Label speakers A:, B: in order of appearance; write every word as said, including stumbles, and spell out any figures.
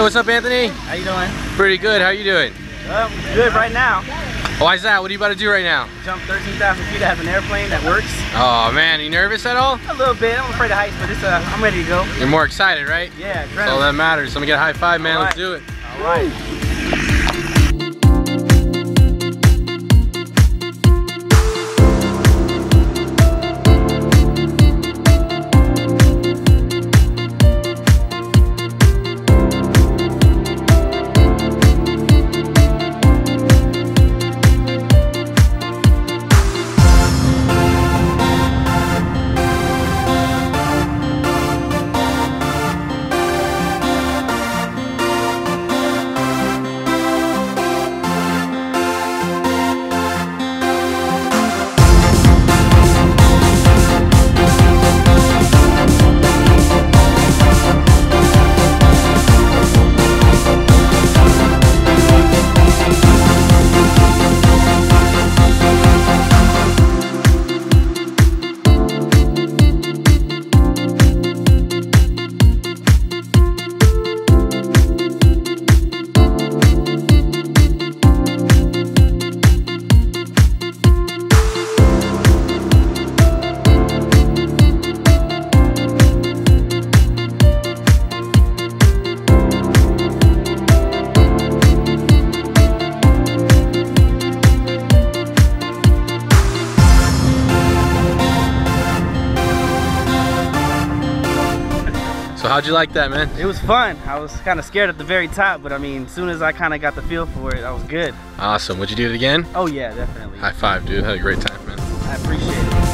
A: what's up, Anthony?
B: How you doing?
A: Pretty good. How you doing?
B: Uh, good right now.
A: Why's that? What are you about to do right now?
B: Jump thirteen thousand feet. I have an airplane that works.
A: Oh man, are you nervous at all?
B: A little bit. I'm afraid of heights, but it's uh, I'm ready to go.
A: You're more excited, right?
B: Yeah,
A: That's all that matters. Let me get a high five, man.
B: All
A: Let's
B: right.
A: do it.
B: All right.
A: So how'd you like that, man?
B: It was fun. I was kind of scared at the very top, but I mean, as soon as I kind of got the feel for it, I was good.
A: Awesome. Would you do it again?
B: Oh yeah, definitely.
A: High five, dude. Had a great time, man.
B: I appreciate it.